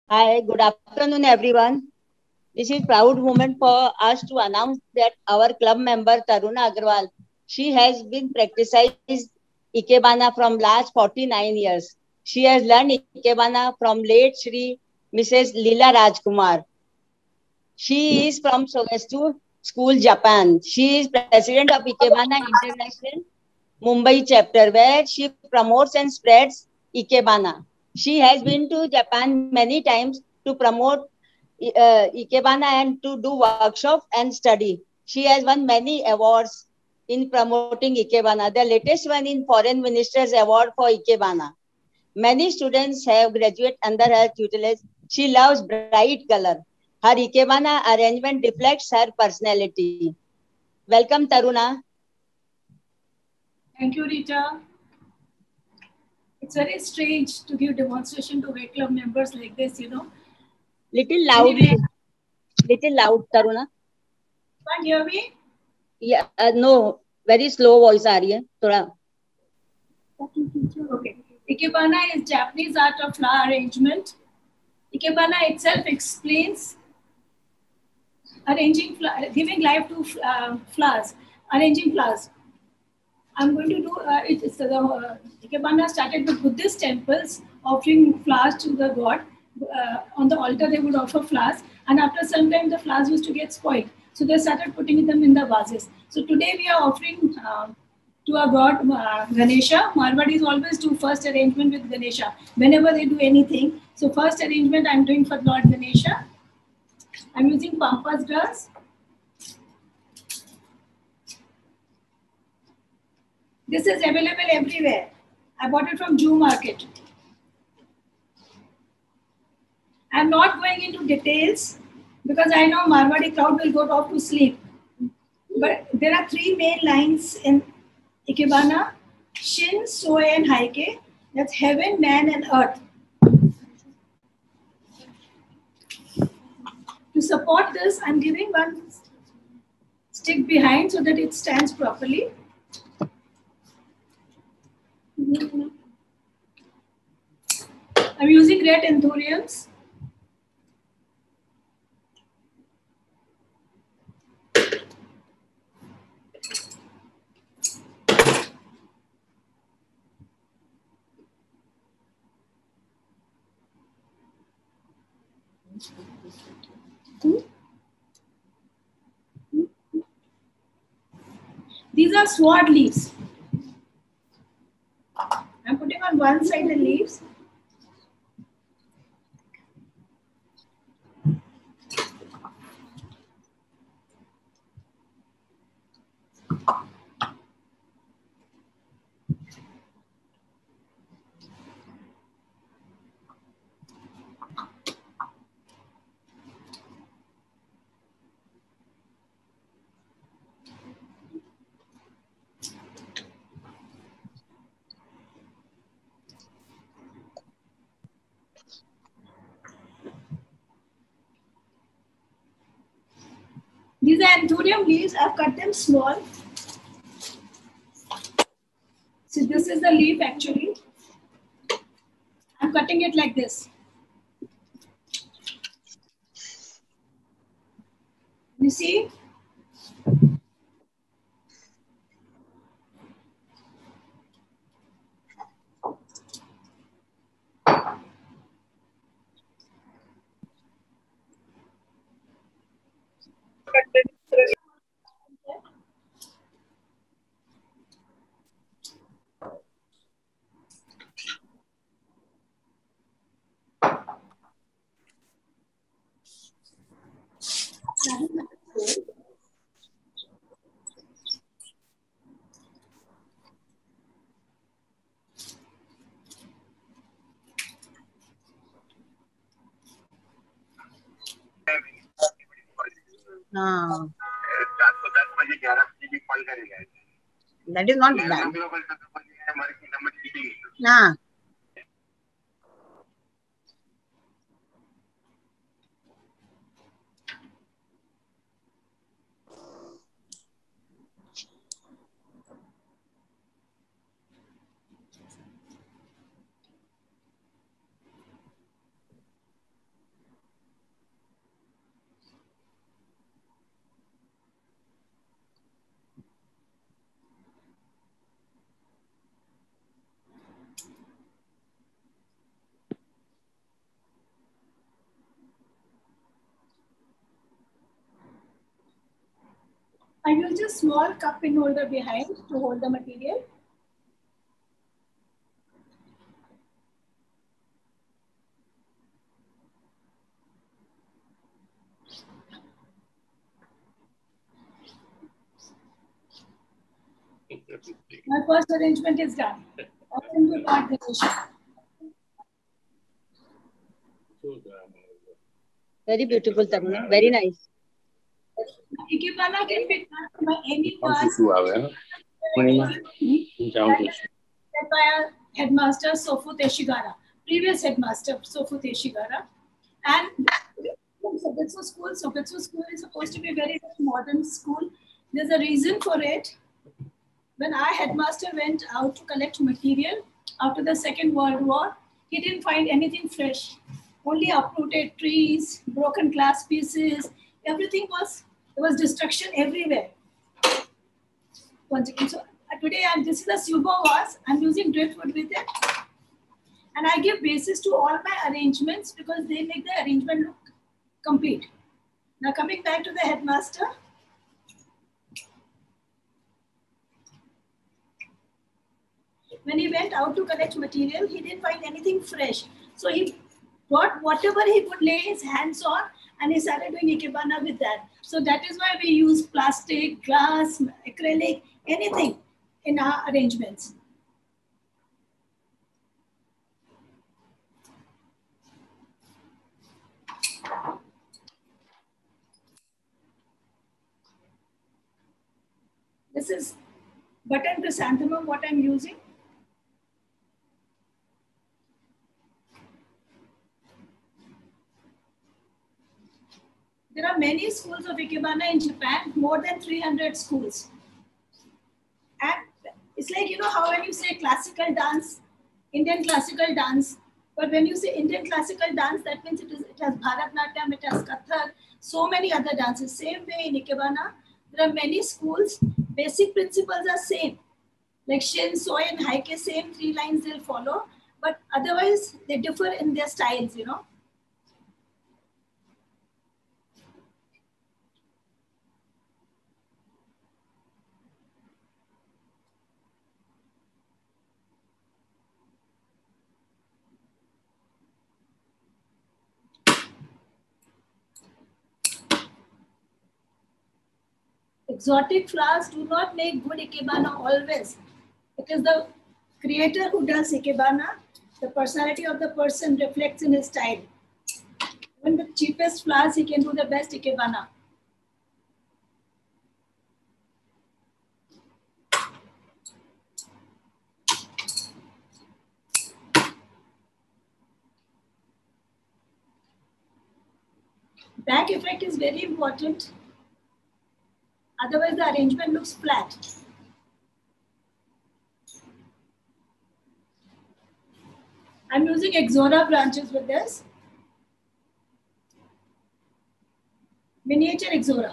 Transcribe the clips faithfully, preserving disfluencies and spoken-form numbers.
Hi, good afternoon, everyone. This is proud moment for us to announce that our club member Taruna Agarwal, she has been practicing Ikebana from last forty-nine years. She has learned Ikebana from late Shri Missus Leela Rajkumar. She is from Sogastu School, Japan. She is president of Ikebana International Mumbai chapter, where she promotes and spreads Ikebana. She has been to Japan many times to promote uh, Ikebana and to do workshop and study. She has won many awards in promoting Ikebana. The latest one in Foreign Minister's Award for Ikebana. Many students have graduated under her tutelage. She loves bright color. Her Ikebana arrangement reflects her personality. Welcome, Taruna. Thank you, Rita. It's very strange to give demonstration to Way Club members like this, you know. Little Anyway, loudly, little loud, Taruna. can't hear me? Yeah, uh, no, very slow voice आ रही है थोड़ा. Okay. Ikebana is Japanese art of flower arrangement. Ikebana itself explains arranging, giving life to uh, flowers, arranging flowers. I'm going to do uh, it. It's the uh, Ikebana started with Buddhist temples offering flowers to the god. Uh, on the altar, they would offer flowers, and after some time, the flowers used to get spoiled. So they started putting them in the vases. So today, we are offering uh, to our god uh, Ganesha. Marwadis always do first arrangement with Ganesha whenever they do anything. So first arrangement I'm doing for Lord Ganesha. I'm using pampas grass. This is available everywhere. I bought it from Jew Market. I'm not going into details because I know Marwadi crowd will go off to sleep. But there are three main lines in Ikebana: Shin, Soe, and Haike. That's heaven, man, and earth. To support this, I'm giving one stick behind so that it stands properly. I'm using red anthuriums. These are sword leaves. I'm putting on one side the leaves. These are anthurium leaves. I've cut them small. So this is the leaf actually. I'm cutting it like this. You see? हाँ. That is not bad. हाँ. I use a small cup pin holder behind to hold the material. My first arrangement is done. Open to God position. Very beautiful, Taruna. Very nice. Ikebana can be done by any part. By our headmaster Sofu Teshigara, previous headmaster Sofu Teshigara, and Soketsu school. Soketsu school is supposed to be a very modern school. There's a reason for it. When our headmaster went out to collect material after the Second World War, he didn't find anything fresh. Only uprooted trees, broken glass pieces, everything was, there was destruction everywhere. Once again, so today I'm, this is a Subo vase. I'm using driftwood with it. And I give basis to all my arrangements because they make the arrangement look complete. Now coming back to the headmaster. When he went out to collect material, he didn't find anything fresh. So he brought whatever he could lay his hands on and he started doing ikebana with that. So that is why we use plastic, glass, acrylic, anything in our arrangements. This is button chrysanthemum, what I'm using. There are many schools of ikebana in Japan, more than three hundred schools. And it's like, you know, how when you say classical dance, Indian classical dance, but when you say Indian classical dance, that means it, is, it has Bharatnatyam, it has Kathak, so many other dances. Same way in ikebana, there are many schools, basic principles are same. Like Shin, Soi and Heike, same three lines they'll follow, but otherwise they differ in their styles, you know. Exotic flowers do not make good ikebana always. It is the creator who does ikebana. The personality of the person reflects in his style. Even the cheapest flowers, he can do the best ikebana. Back effect is very important. Otherwise, the arrangement looks flat. I'm using Exora branches with this. Miniature Exora.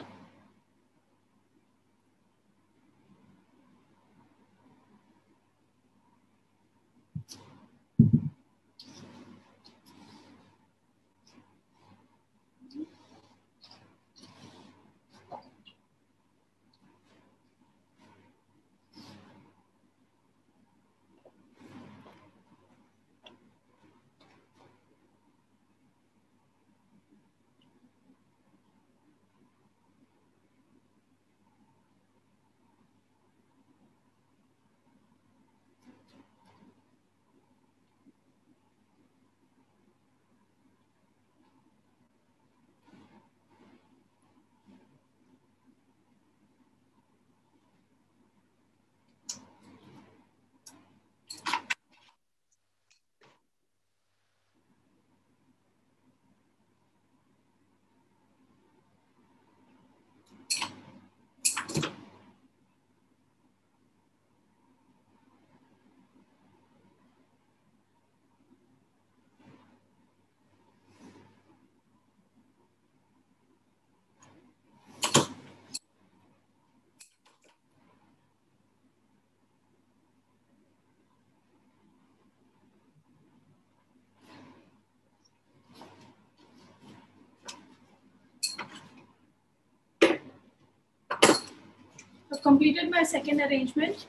completed my second arrangement.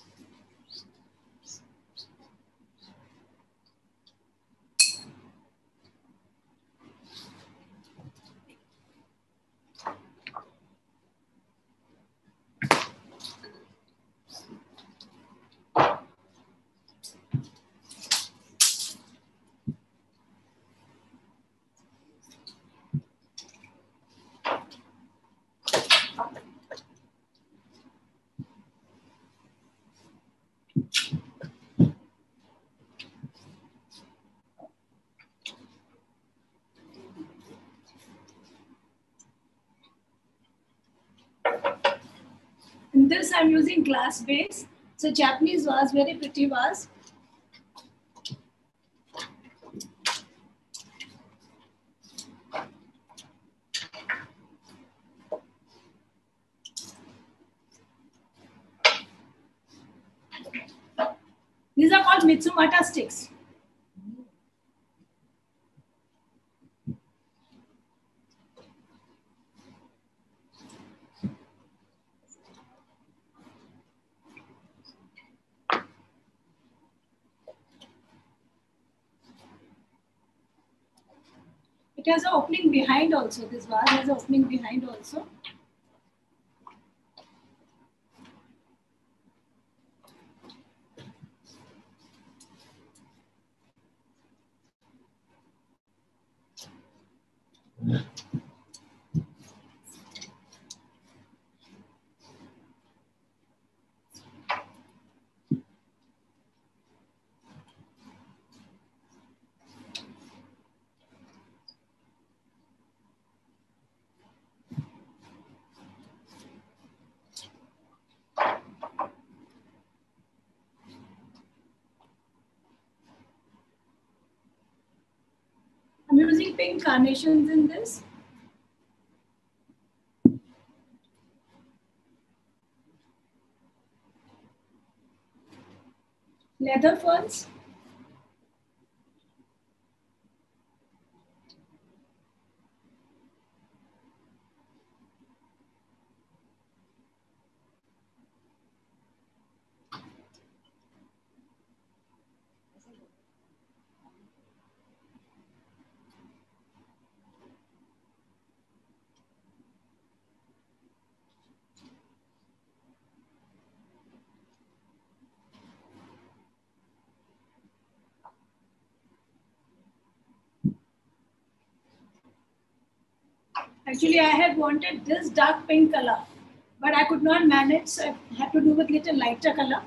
In this, I'm using glass base. It's a Japanese vase, very pretty vase. These are called Mitsumata sticks. It has an opening behind also. This vase has an opening behind also. I'm using pink carnations in this. Leather ferns. Actually, I had wanted this dark pink color, but I could not manage, so I had to do with little lighter color.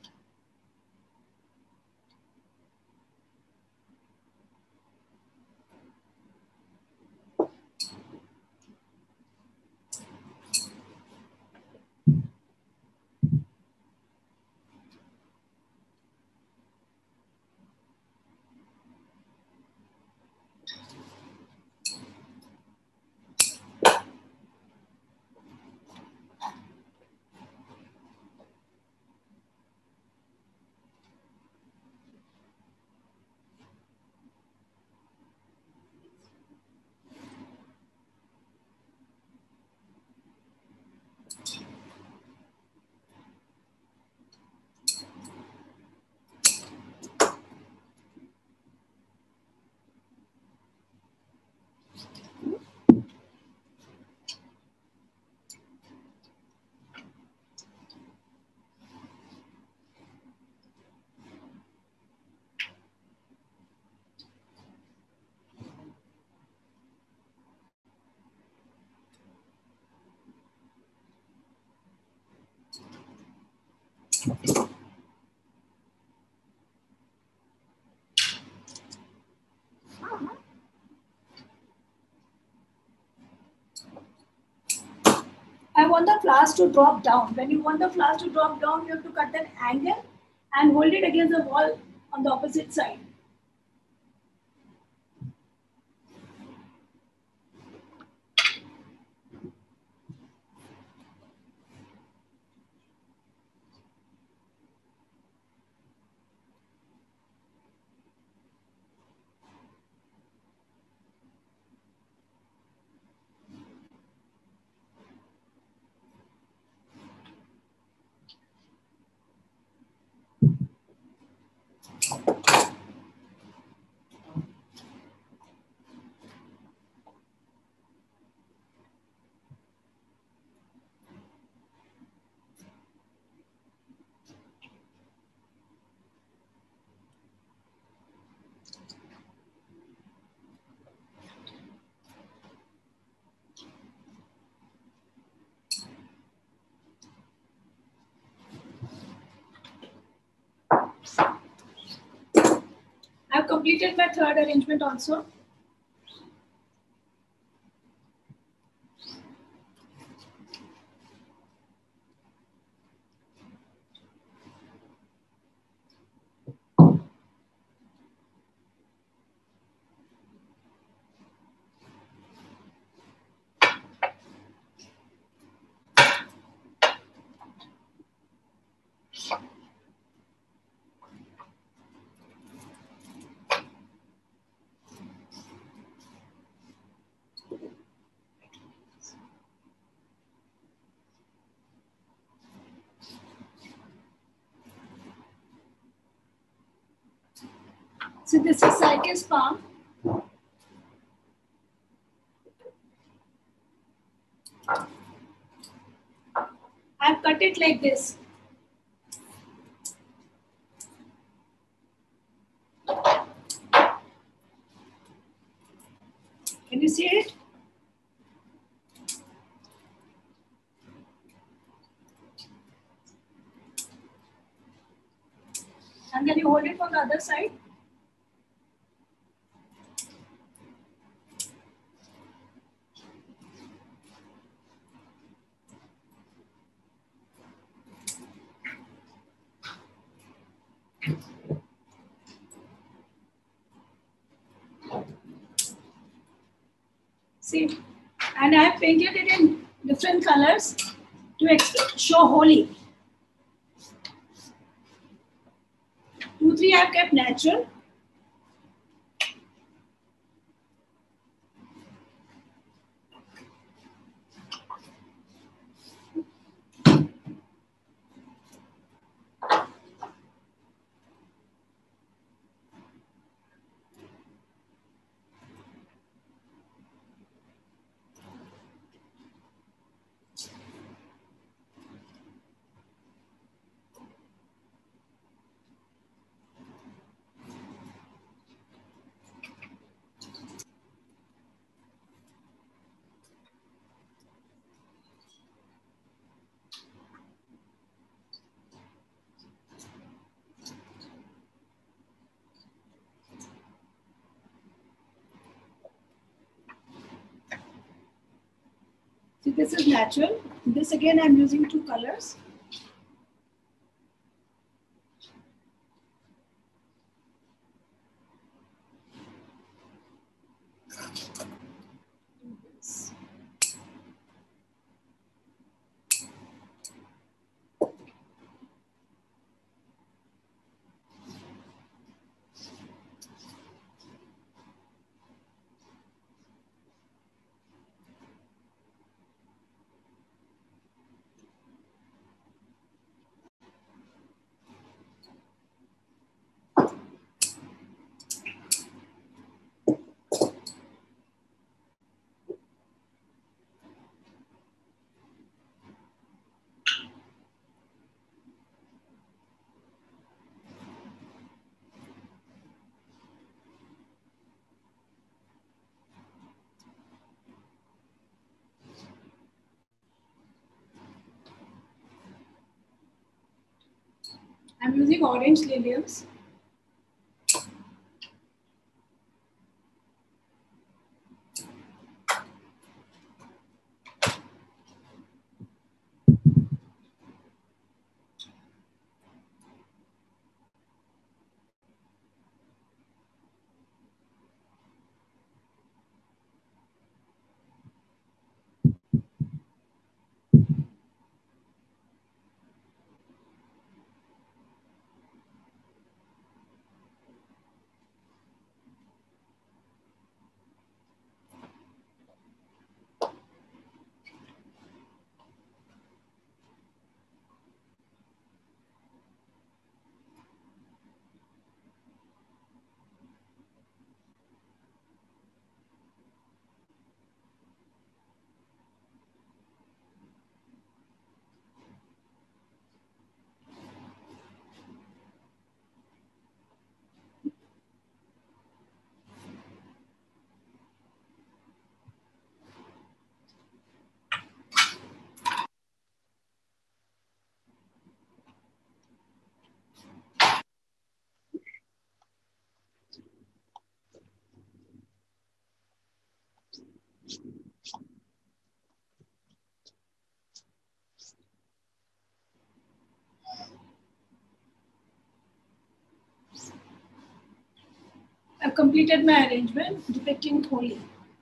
I want the flowers to drop down. When you want the flowers to drop down, you have to cut that angle and hold it against the wall on the opposite side. I've completed my third arrangement also. So this is Psyche's palm. I've cut it like this. Can you see it? And then you hold it from the other side. See, and I have painted it in different colors to show Holi. Two, three I have kept natural. See, this is natural. This again I'm using two colors. I'm using orange liliums. completed my arrangement depicting Holi.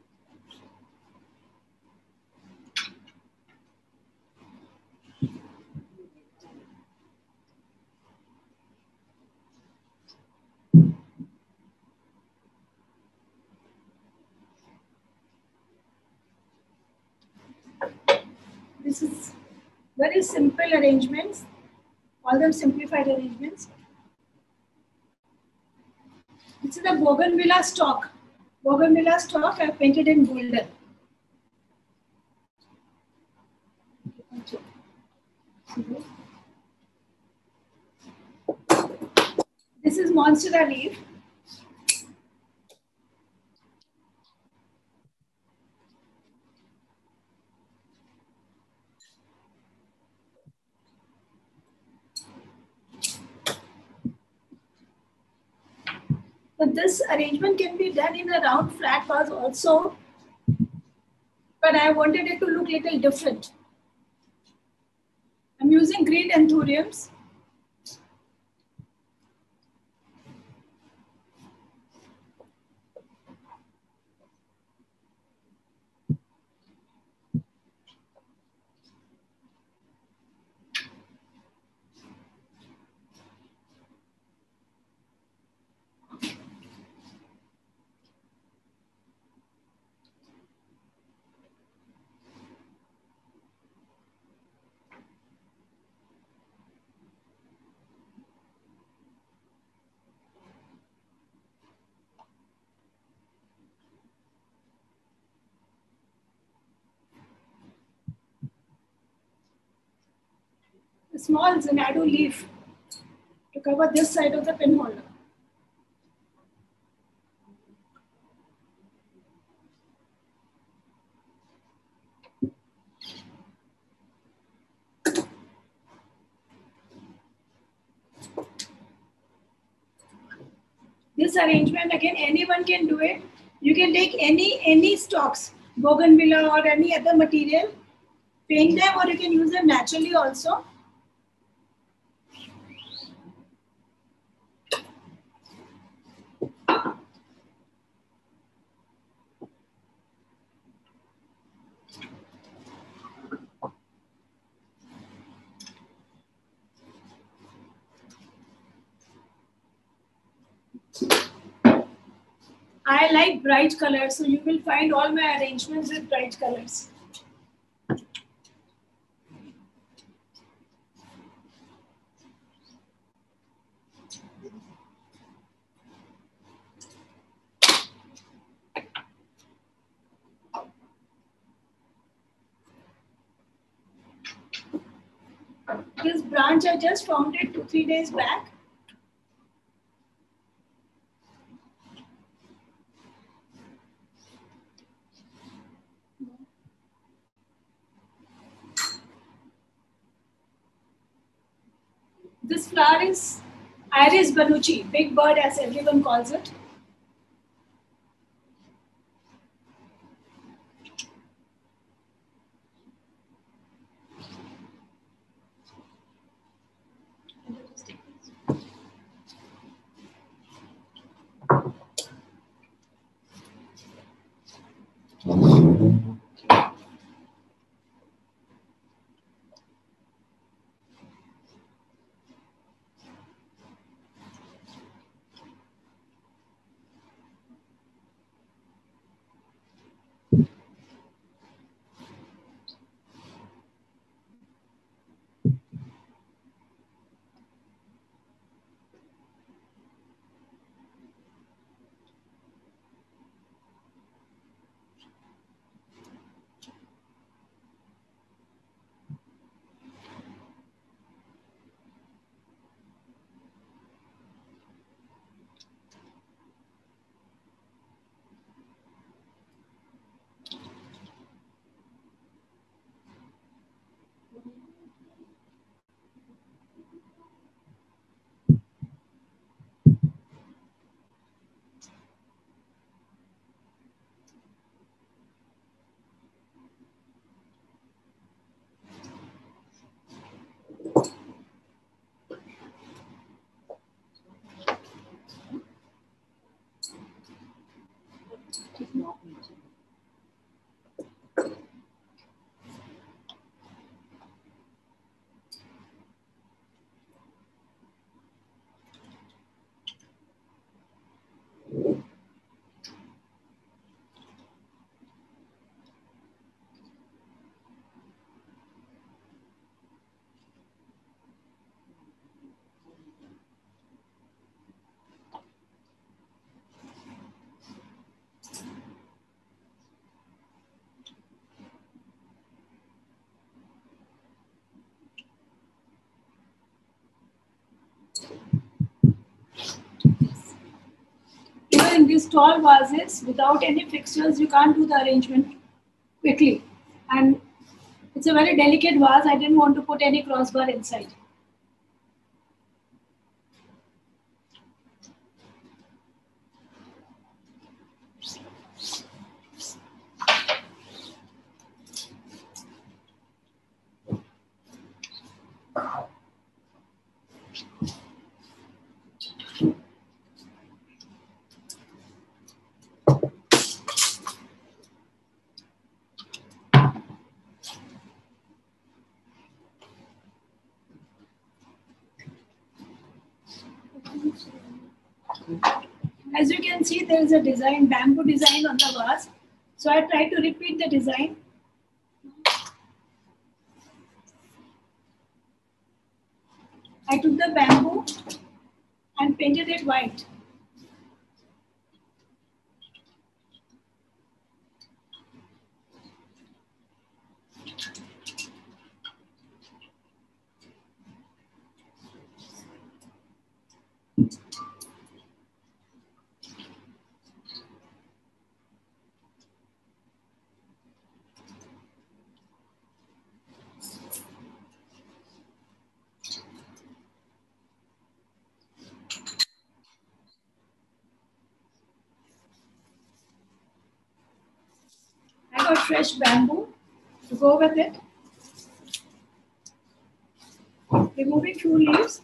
This is very simple arrangements, all them simplified arrangements. This is the Bougainvillea stalk. Bougainvillea stalk I painted in golden. This is Monstera leaf. So this arrangement can be done in a round flat vase also, but I wanted it to look a little different. I'm using green anthuriums. A small Xanadu leaf to cover this side of the pin holder. This arrangement, again, anyone can do it. You can take any any stalks, bougainvillea or any other material, paint them, or you can use them naturally also. I like bright colors, so you will find all my arrangements with bright colors. This branch I just found it two, three days back. This flower is Iris Banucci, big bird as everyone calls it. Even in these tall vases, without any fixtures, you can't do the arrangement quickly. And it's a very delicate vase. I didn't want to put any crossbar inside. As you can see, there is a design, bamboo design on the vase. So I tried to repeat the design. I took the bamboo and painted it white. I got fresh bamboo to go with it. Removing few leaves.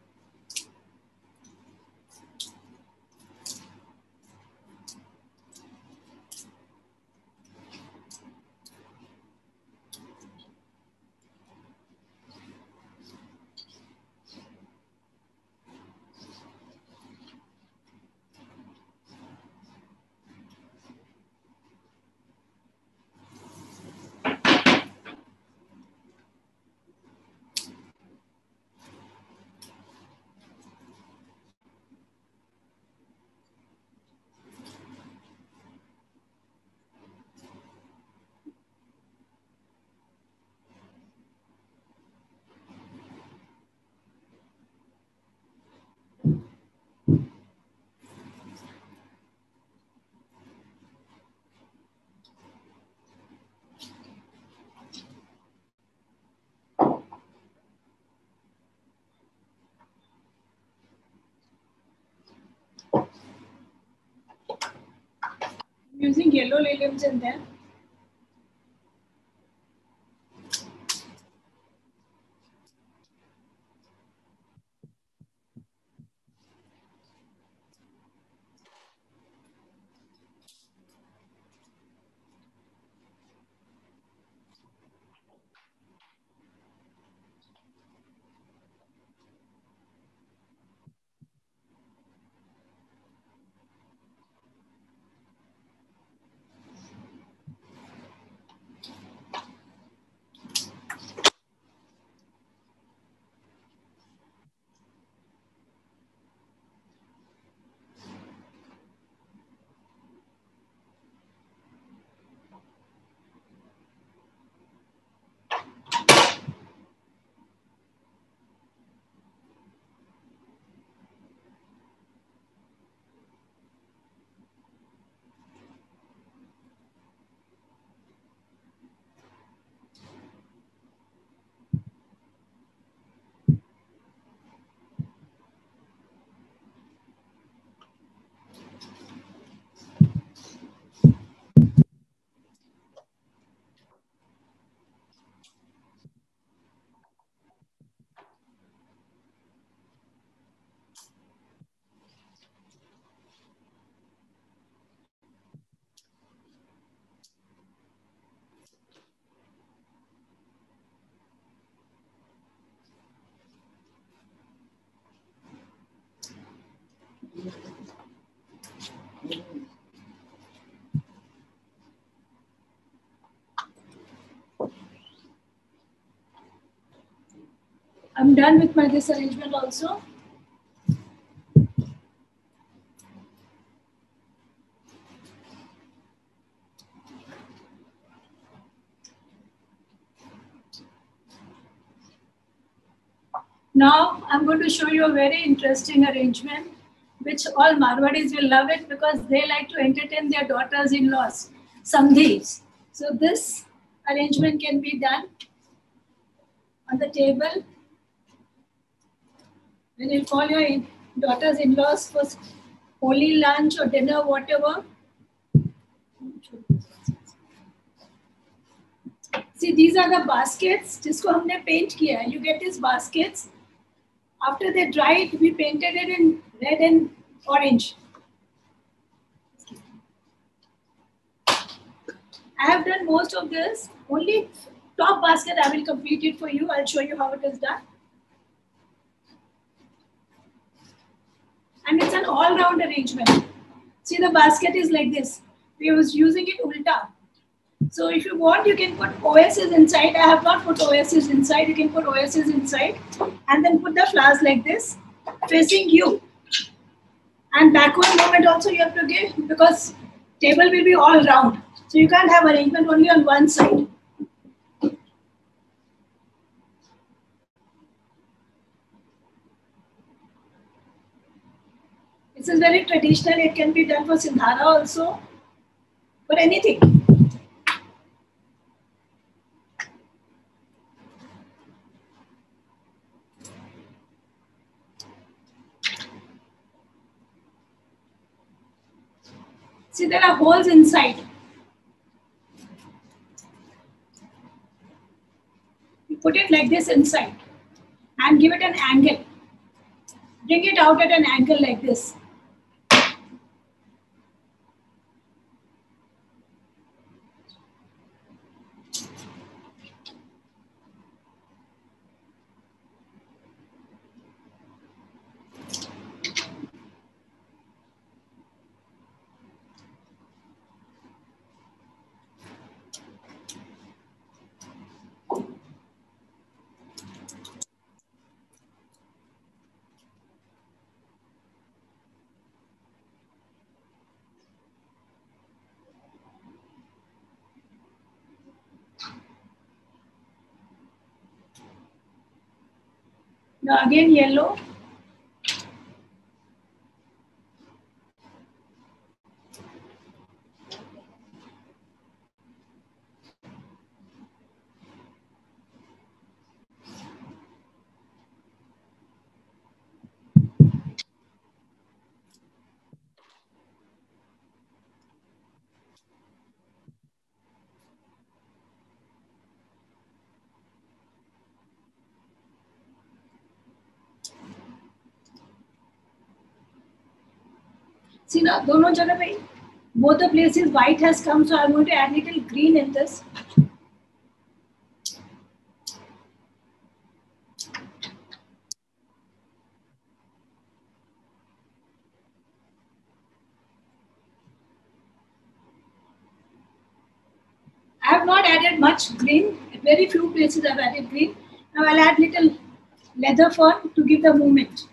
Using yellow liliums in there. I'm done with my this arrangement also. Now I'm going to show you a very interesting arrangement, which all Marwadis will love it because they like to entertain their daughters-in-laws, Sandhis. So this arrangement can be done on the table when you call your daughters-in-laws for holy lunch or dinner, whatever. See, these are the baskets जिसको हमने paint किया है. You get these baskets. After they dried, we painted it in red and orange. I have done most of this. Only top basket I will complete it for you. I'll show you how it is done. And it's an all-round arrangement. See, the basket is like this. We was using it ulta. So if you want, you can put O S S inside. I have not put O S S inside. You can put O S S inside. And then put the flowers like this, facing you. And backward movement also you have to give because table will be all round. So you can't have arrangement only on one side. This is very traditional. It can be done for Sindhara also, for anything. See, there are holes inside. You put it like this inside and give it an angle. Bring it out at an angle like this. Now again yellow. See now, दोनों जगह पे both the places white has come, so I'm going to add little green in this. I have not added much green. At very few places I've added green. Now I'll add little leather fern to give the movement.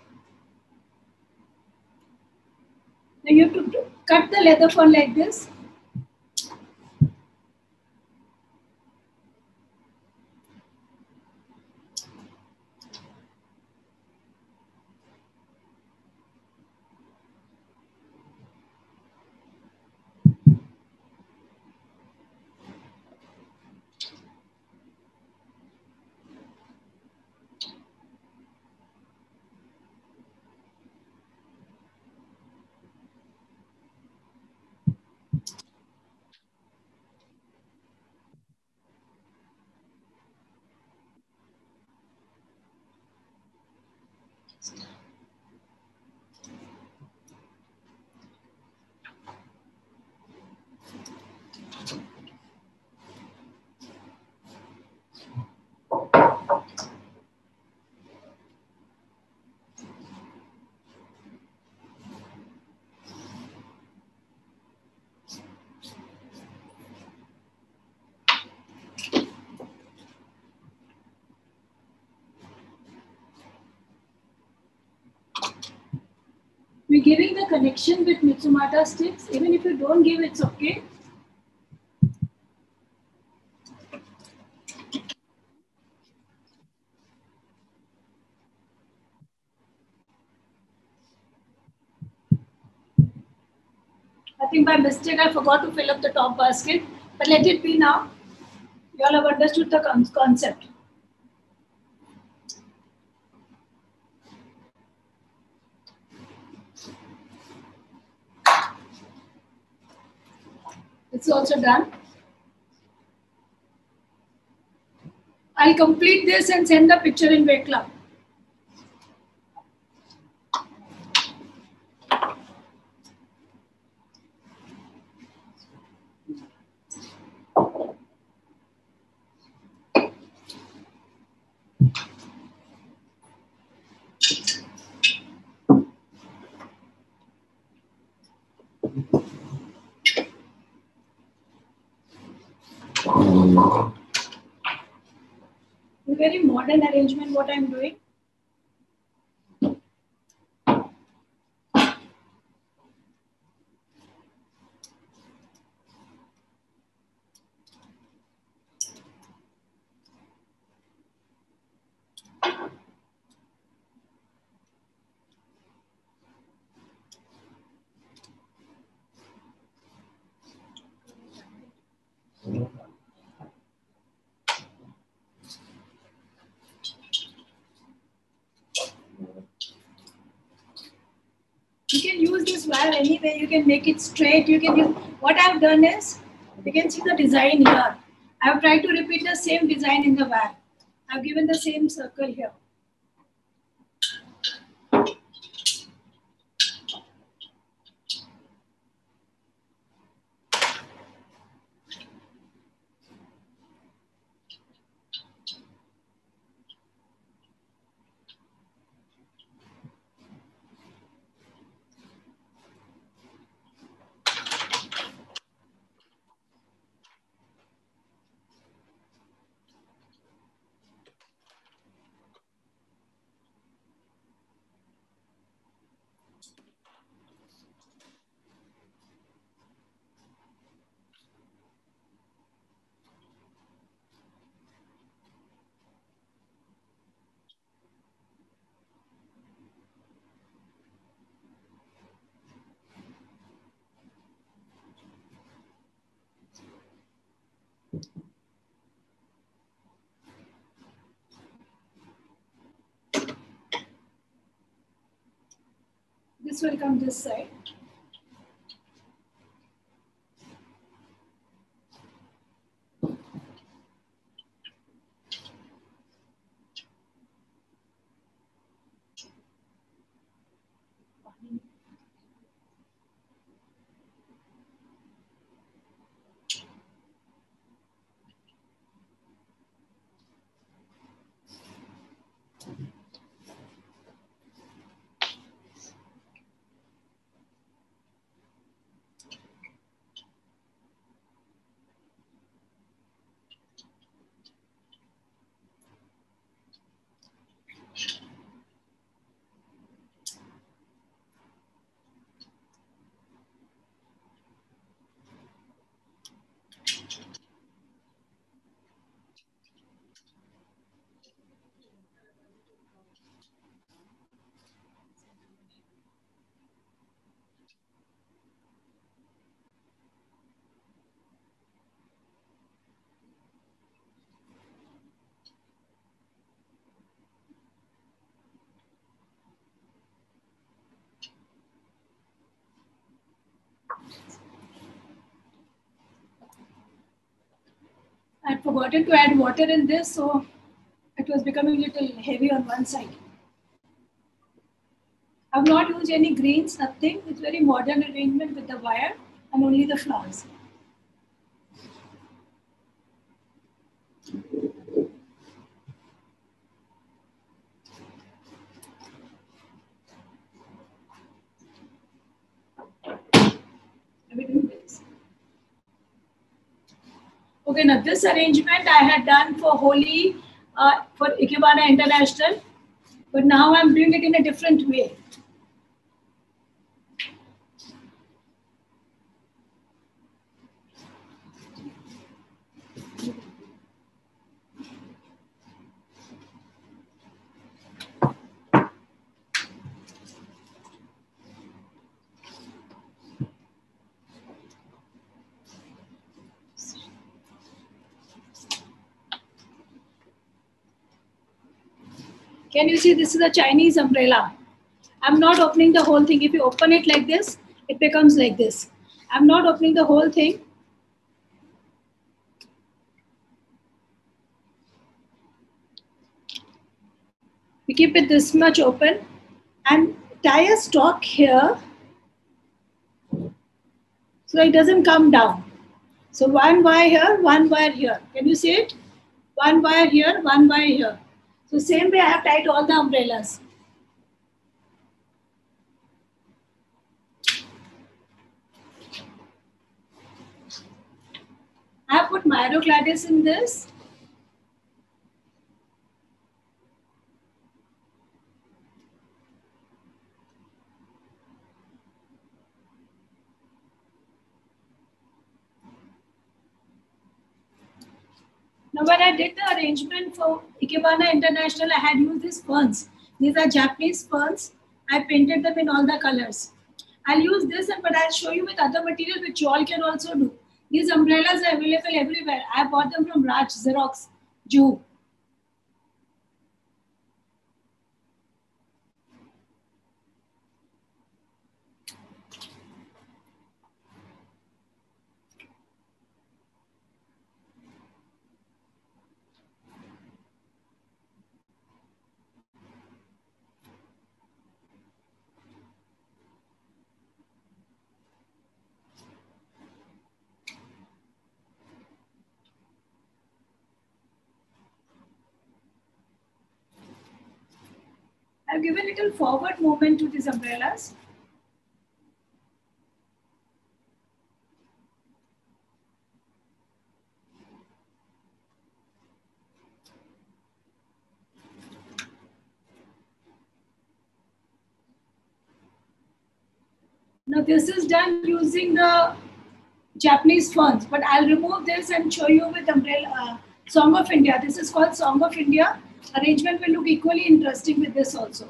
Now you have to cut the leather fern like this. We're giving the connection with Mitsumata sticks. Even if you don't give, it's okay. I think by mistake I forgot to fill up the top basket, but let it be now. You all have understood the con concept. It's also done. I'll complete this and send the picture in Weight Club. A very modern arrangement what I'm doing. You can use this wire anyway. You can make it straight. You can use, what I've done is, you can see the design here. I've tried to repeat the same design in the wire. I've given the same circle here. This will come this side. I'd forgotten to add water in this, so it was becoming a little heavy on one side. I've not used any greens, nothing. It's very modern arrangement with the wire and only the flowers. Okay, now this arrangement I had done for Holi, uh, for Ikebana International, but now I'm doing it in a different way. Can you see this is a Chinese umbrella? I'm not opening the whole thing. If you open it like this, it becomes like this. I'm not opening the whole thing. We keep it this much open and tie a stalk here so it doesn't come down. So one wire here, one wire here. Can you see it? One wire here, one wire here. So same way I have tied all the umbrellas. I have put Myrocladis in this. Now, when I did the arrangement for Ikebana International, I had used these ferns. These are Japanese ferns. I painted them in all the colors. I'll use this, but I'll show you with other materials which you all can also do. These umbrellas are available everywhere. I bought them from Raj Xerox, Juhu. I've given a little forward movement to these umbrellas. Now this is done using the Japanese ferns, but I'll remove this and show you with umbrella uh, Song of India. This is called Song of India. Arrangement will look equally interesting with this also.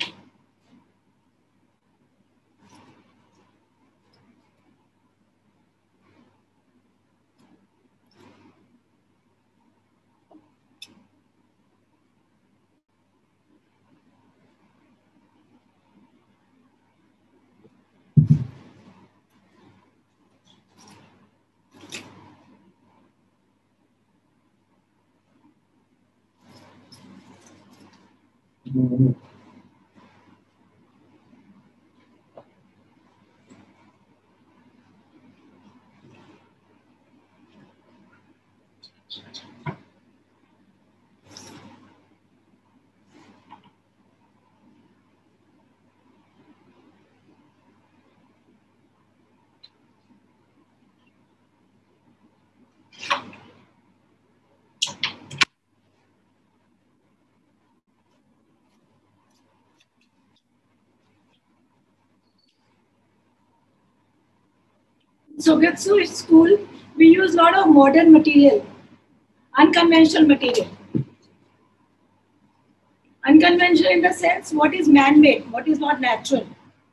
Mm-hmm. Sogetsu school, we use a lot of modern material, unconventional material. Unconventional in the sense, what is man-made, what is not natural.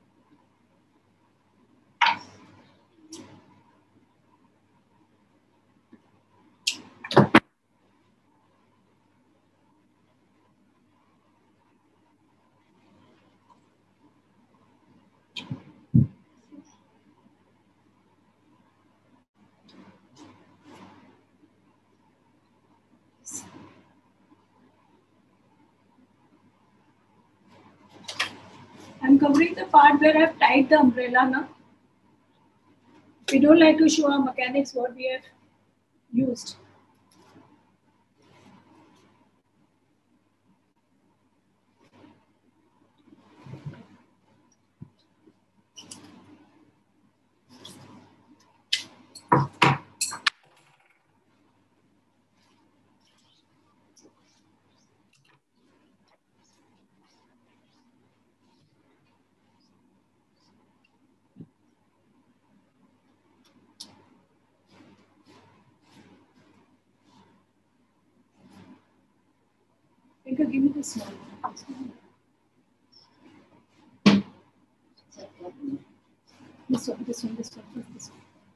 I'm covering the part where I've tied the umbrella now. We don't like to show our mechanics what we have used. Pinka, give me the small one. This one, this one, this one, this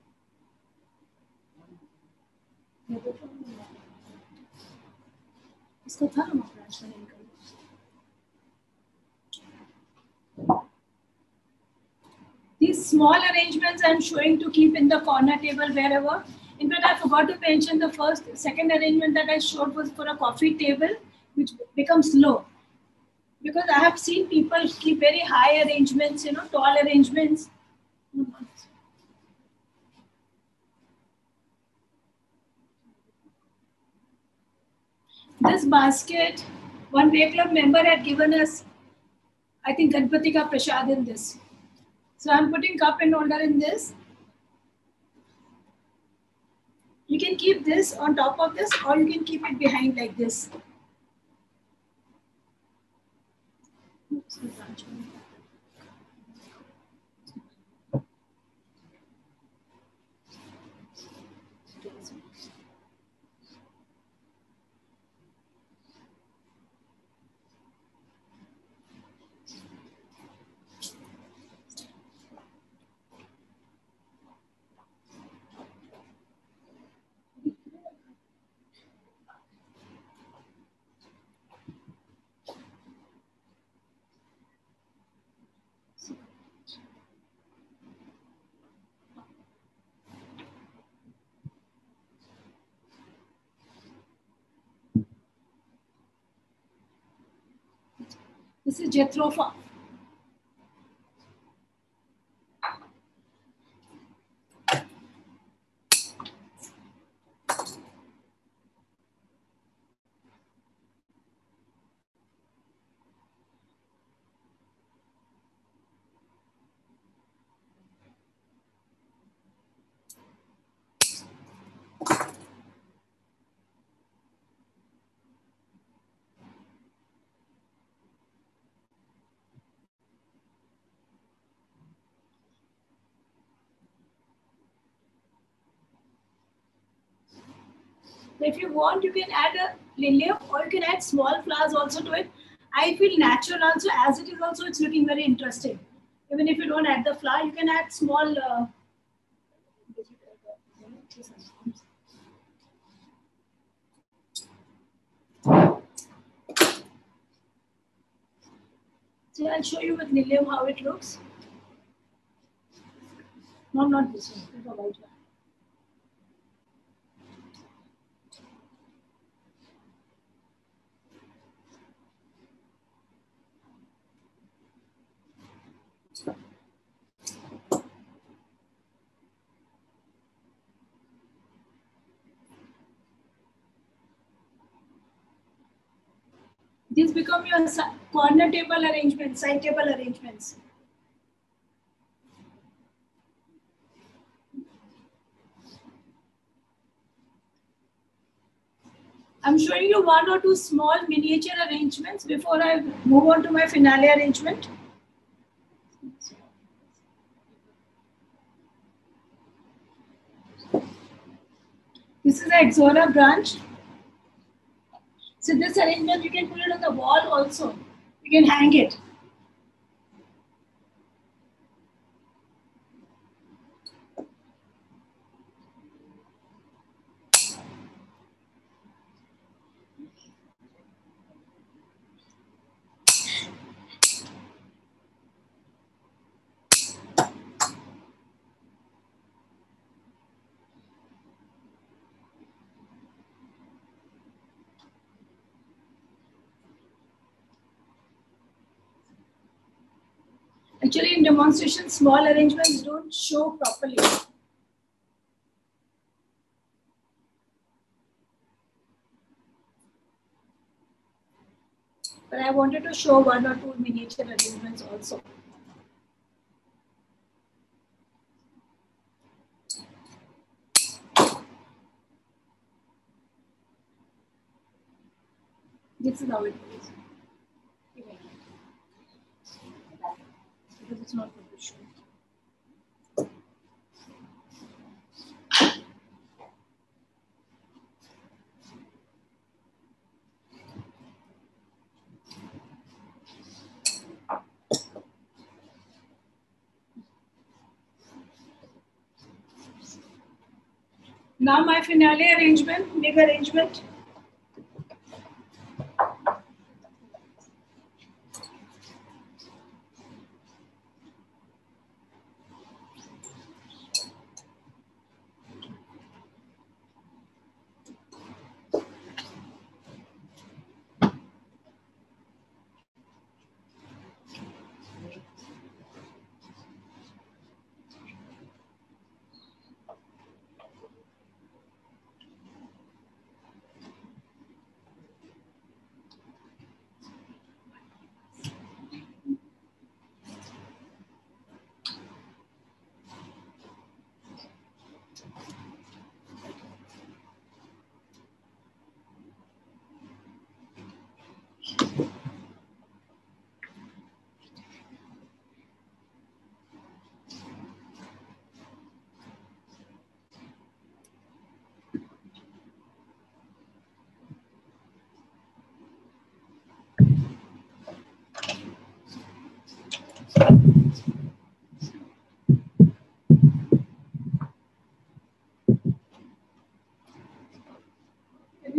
one. इसको था हम अपना small arrangements I'm showing to keep in the corner table wherever. In fact, I forgot to mention the first, second arrangement that I showed was for a coffee table, which becomes low. Because I have seen people keep very high arrangements, you know, tall arrangements. This basket, one Way Club member had given us, I think, Ganpati ka prasad in this. So I'm putting cup and holder in this. You can keep this on top of this, or you can keep it behind like this. This is Jethro. If you want, you can add a lilium, or you can add small flowers also to it. I feel natural also, as it is also, it's looking very interesting. Even if you don't add the flower, you can add small. Uh, so I'll show you with lilium how it looks. No, not this one, the white one. These become your corner table arrangements, side table arrangements. I'm showing you one or two small miniature arrangements before I move on to my finale arrangement. This is an Exora branch. So this arrangement, you can put it on the wall also. You can hang it. Actually, in demonstration, small arrangements don't show properly. But I wanted to show one or two miniature arrangements also. This is how it goes. Because it's not going to show. Now my finale arrangement, big arrangement.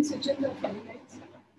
me switch on the fairy lights.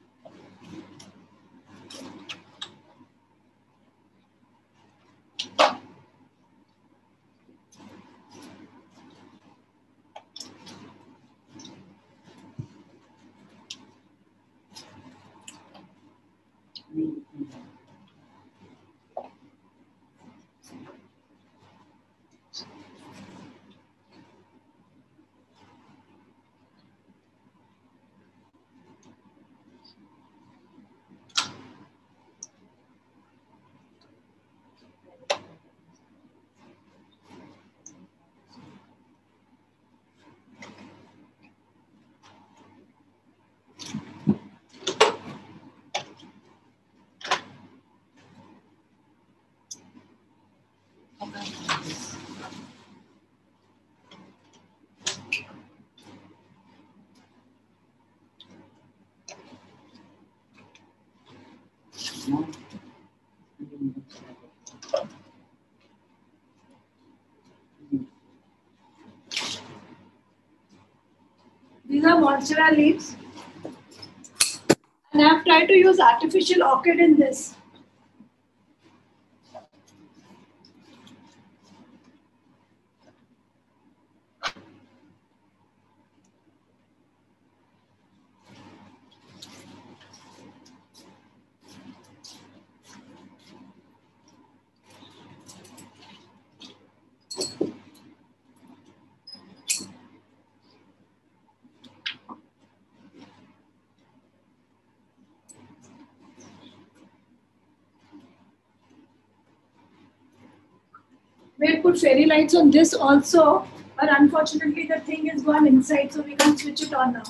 These are monstera leaves, and I have tried to use artificial orchid in this. We'll put fairy lights on this also, but unfortunately the thing is gone inside, so we can't switch it on now.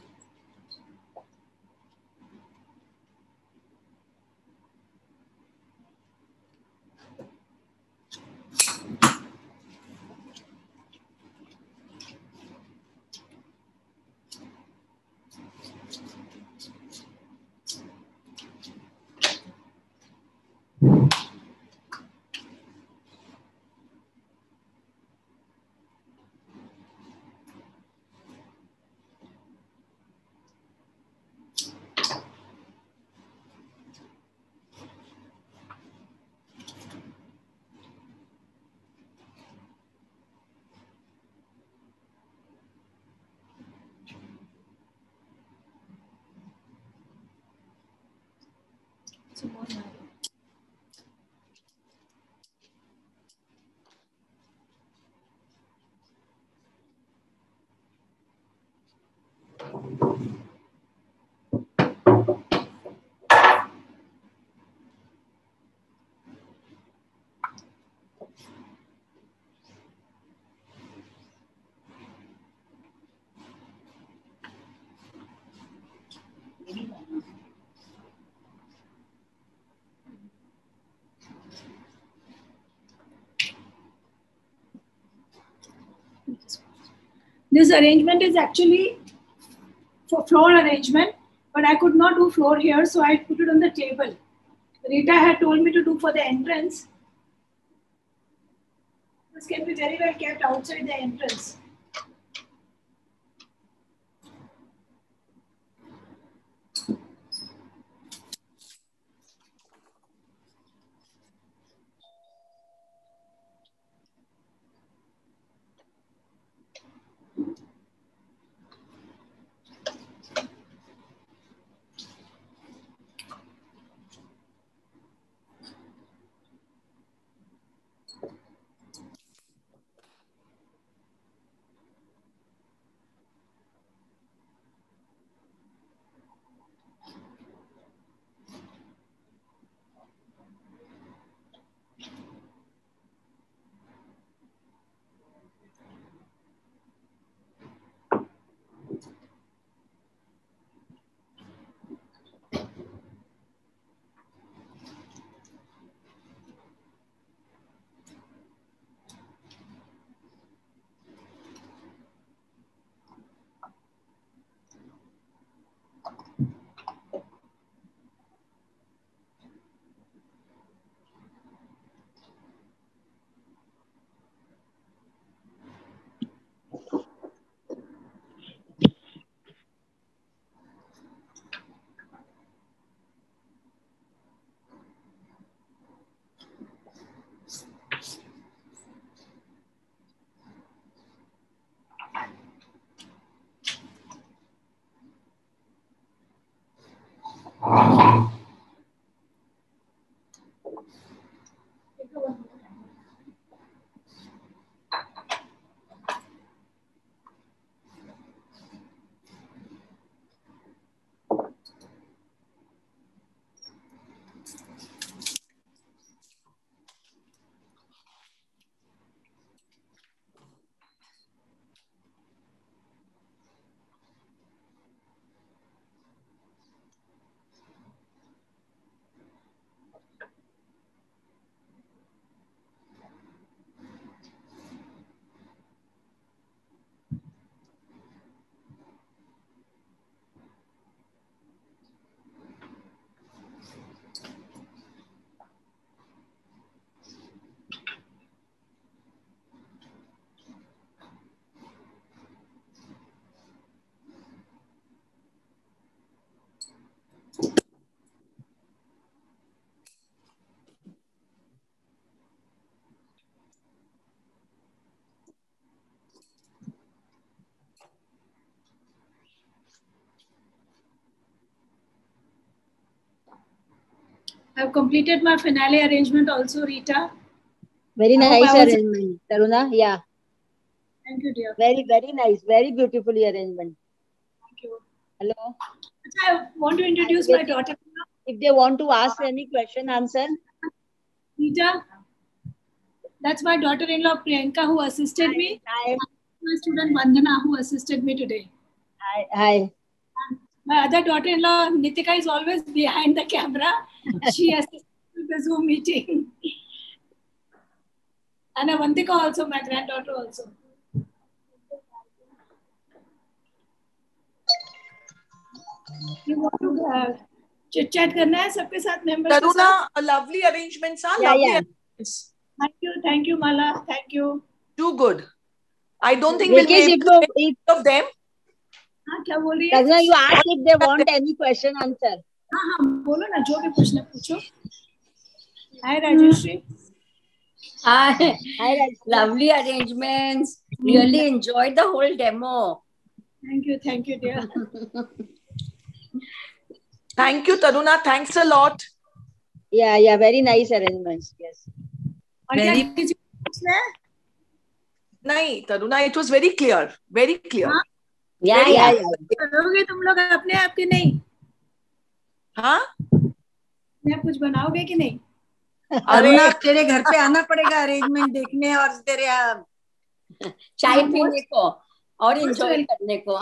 This arrangement is actually for floor arrangement, but I could not do floor here, so I put it on the table. Rita had told me to do for the entrance. This can be very well kept outside the entrance. I've completed my finale arrangement also, Rita. Very I nice was... arrangement, Taruna. Yeah. Thank you, dear. Very, very nice. Very beautifully arrangement. Thank you. Hello. I want to introduce my daughter. If they want to ask any question, answer. Rita, that's my daughter-in-law Priyanka who assisted hi, me. Hi. My student Vandana who assisted me today. Hi. Hi. My other daughter-in-law Nitika is always behind the camera. She assisted with the Zoom meeting. And Avantika also, my granddaughter also. You want to uh, chit chat करना है सबके साथ members के Taruna, साथ? a lovely arrangements, huh? Yeah, Lovely yeah. arrangements. Thank you, thank you, Mala. Thank you. Too good. I don't think we'll be Because able if to you, make if of them. हाँ क्या बोल रही है? Taruna, you ask if they want any question, answer. हाँ हाँ बोलो ना जो भी पूछना पूछो. Hi Rajeshri. Hi. Hi, Rajeshri. Lovely arrangements. Really enjoyed the whole demo. Thank you, thank you, dear. Thank you, Taruna. Thanks a lot. Yeah, yeah, very nice arrangements. Yes. Very. नहीं, Taruna, it was very clear. Very clear. हाँ? Yeah, very yeah. करोगे तुम लोग अपने आप के नहीं? हाँ? मैं कुछ बनाओगे कि नहीं? अरुणा तेरे घर पे आना पड़ेगा अरेंजमेंट देखने और तेरे चाय पीने को और एंजॉय करने को.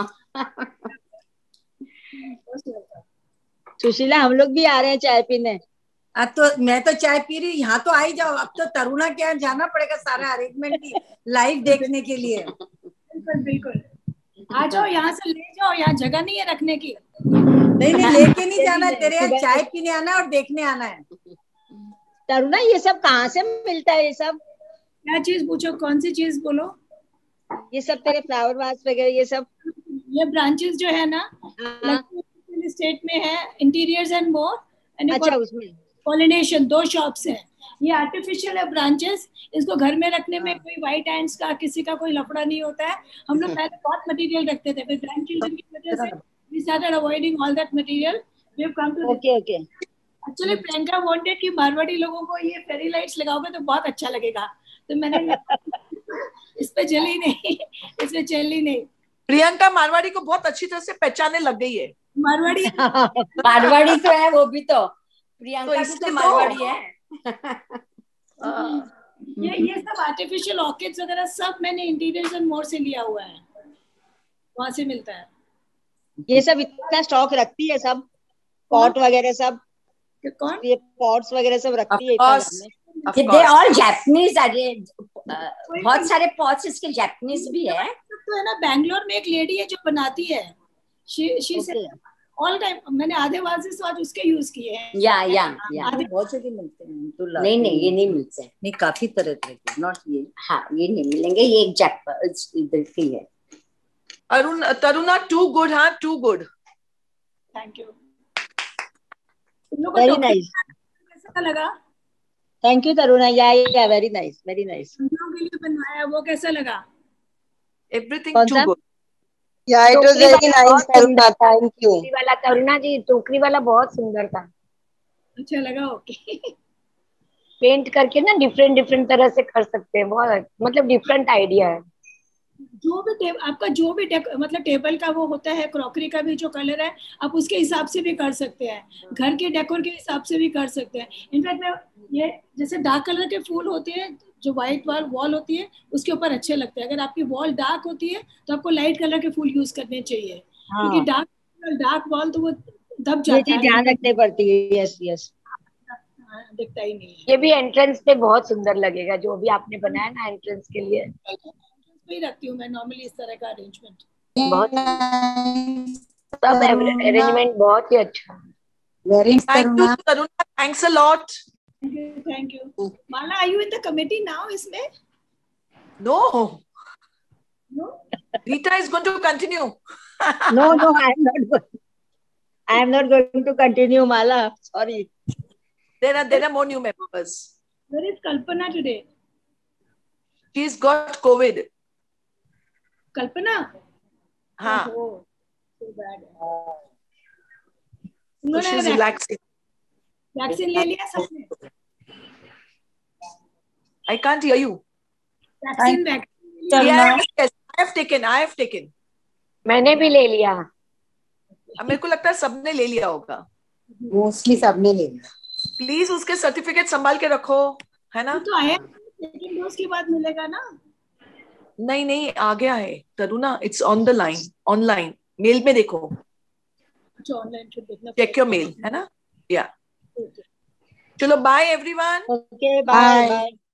सुशीला हम लोग भी आ रहे हैं चाय पीने. अब तो मैं तो चाय पी रही, यहाँ तो आ ही जाओ. अब तो तरुणा के यहाँ जाना पड़ेगा सारा अरेंजमेंट की लाइव देखने के लिए. बिल्कुल बिल्कुल आ जाओ, यहाँ से ले जाओ, यहाँ जगह नहीं है रखने की. नहीं नहीं लेके नहीं जाना, तेरे यहाँ चाय पीने आना है और देखने आना है. तरुणा ये सब कहाँ से मिलता है? ये सब क्या चीज पूछो, कौन सी चीज बोलो? ये सब तेरे फ्लावर वास वगैरह ये सब. ये ब्रांचेस जो है ना स्टेट में है, इंटीरियर्स एंड मोर. अच्छा उसमें पॉलिनेशन दो शॉप्स है. ये आर्टिफिशियल है ब्रांचेस. इसको घर में रखने में कोई व्हाइट हैंड्स का किसी का कोई लफड़ा नहीं होता है. हम लोग पहले बहुत मटेरियल रखते थे, फिर ग्रैंड चिल्ड्रन की वजह से we started avoiding all that material. We have come to okay okay. Actually Priyanka wanted कि मारवाड़ी लोगों को ये फेरी लाइट्स लगाओगे तो बहुत अच्छा लगेगा, तो मैंने इस पे चली नहीं, इस पे चली नहीं. प्रियंका मारवाड़ी को बहुत अच्छी तरह से पहचानने लग गई है. मारवाड़ी मारवाड़ी तो है वो भी, तो प्रियंका तो भी तो मारवाड़ी है. ये ये सब आर्टिफिशियल ऑर्किड्स वगैरह सब मैंने इंटीरियर्स एंड मोर से लिया हुआ है, वहां से मिलता है. ये सब इतना स्टॉक रखती है सब पॉट वगैरह सब. कौन? ये पॉट्स वगैरह सब रखती है इतना घर में. They all Japanese. अरे बहुत सारे पॉट्स इसके जापानीज भी है. तो है ना, बैंगलोर में एक लेडी है जो बनाती है. She she says all time मैंने आधे वाजेस आज उसके यूज किए हैं. या या या बहुत से मिलते हैं तो. नहीं नहीं ये नहीं मिलते. नहीं काफी तरह तरह के, नॉट ये. हाँ ये नहीं मिलेंगे, ये एक जैप इधर की है. अरुण Taruna, too good, हाँ, too good. Thank you. Very nice. कैसा लगा? Thank you Taruna. Yeah yeah very nice, very nice. हम लोगों के लिए बनवाया, वो कैसा लगा? Everything too good. Yeah, it was very nice, Taruna. Thank you. टोकरी वाला तरुणा जी, टोकरी वाला बहुत सुंदर था. अच्छा लगा? ओके. पेंट करके ना डिफरेंट डिफरेंट तरह से कर सकते हैं, बहुत मतलब डिफरेंट आइडिया है. जो भी टेब, आपका जो भी मतलब टेबल का वो होता है, क्रॉकरी का भी जो कलर है आप उसके हिसाब से भी कर सकते हैं, घर के डेकोर के हिसाब से भी कर सकते हैं. इनफैक्ट मैं ये जैसे डार्क कलर के फूल होते हैं, जो व्हाइट वाल वॉल होती है उसके ऊपर अच्छे लगते हैं. अगर आपकी वॉल डार्क होती है तो आपको लाइट कलर के फूल यूज करने चाहिए. हाँ. क्योंकि डार्क डार्क वॉल तो वो दब जाता है, ध्यान रखनी पड़ती है. यस यस, दिखता ही नहीं है. ये भी एंट्रेंस पे बहुत सुंदर लगेगा जो भी आपने बनाया ना एंट्रेंस के लिए. ही रखती हूँ मैं नॉर्मली इस तरह का अरेंजमेंट. बहुत सब अरेंजमेंट बहुत ही अच्छा. Very Thank you, Taruna. Thanks a lot. Thank you, thank you. Mala, are you in the committee now? इसमें? No. No. Rita is going to continue. no, no, I am not going. I am not going to continue, Mala. Sorry. There are there are more new members. Where is Kalpana today? She's got COVID. Kalpana? हाँ. Oh, so bad. So she's relaxing. Vaccine ले लिया सबने? I can't hear you. Vaccine vaccine चलना Yes, yes, I have taken, I have taken. मैंने भी ले लिया। अब मेरे को लगता है सबने ले लिया होगा। मोस्टली सबने ले लिया। प्लीज उसके सर्टिफिकेट संभाल के रखो, है ना? तो आया सेकंड डोज के बाद मिलेगा ना? नहीं नहीं, आ गया है Taruna, it's on the line, online mail में देखो, अच्छा ऑनलाइन शुड देखना। चेक योर मेल, है ना? या चलो, bye everyone. Okay, bye, Bye. bye.